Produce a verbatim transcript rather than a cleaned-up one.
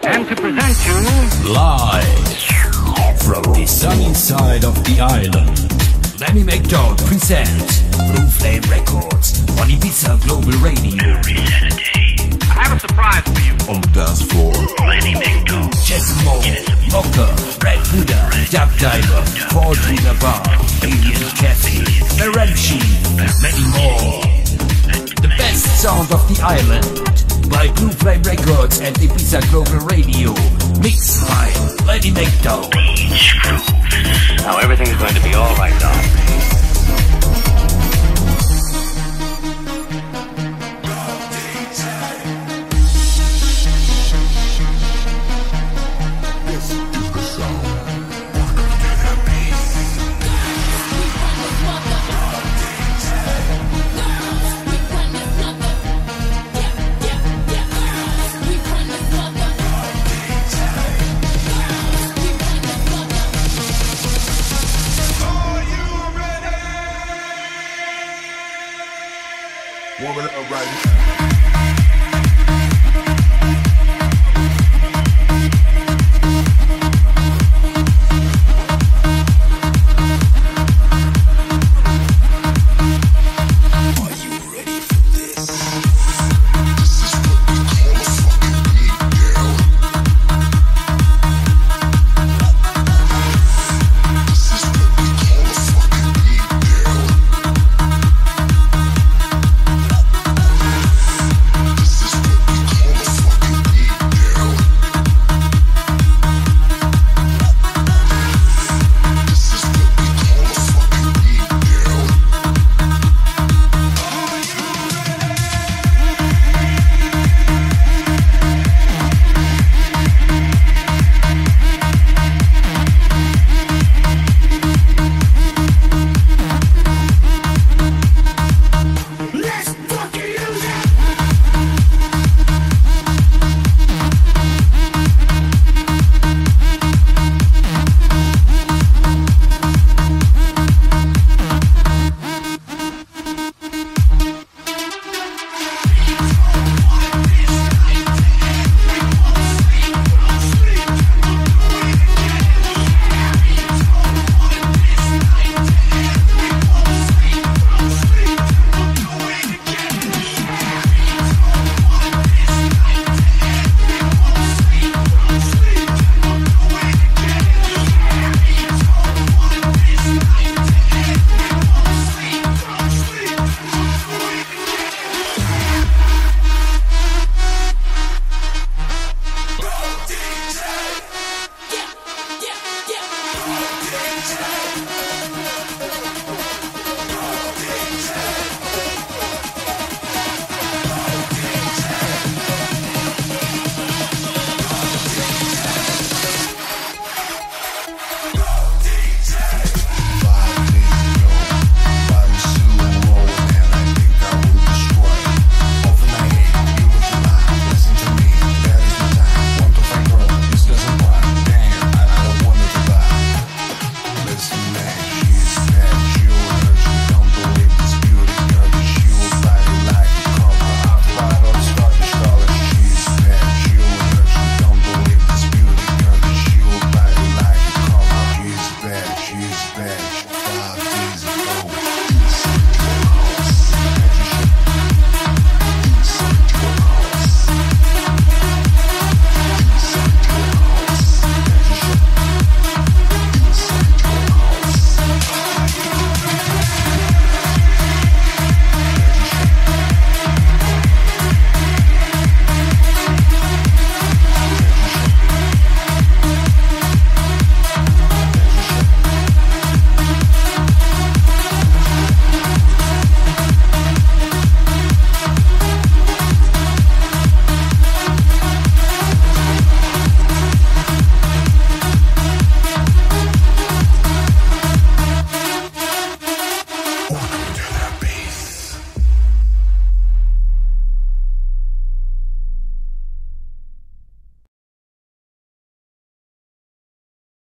And to present you live from the sunny side of the island, Lenny McDowell presents Blue Flame Records on Ibiza Global Radio. every Saturday. I have a surprise for you. On the dance floor, Lenny McDowell. Jessimo, Mocha, Red Buddha, Dub Diver, Fortuna Bar, Alien Cafe, Merenchi, many more. The best sound of the island by Blue Flame Records and Ibiza Global Radio. Mixed by Lenny McDowell. Now everything's going to be alright now. woman, alright.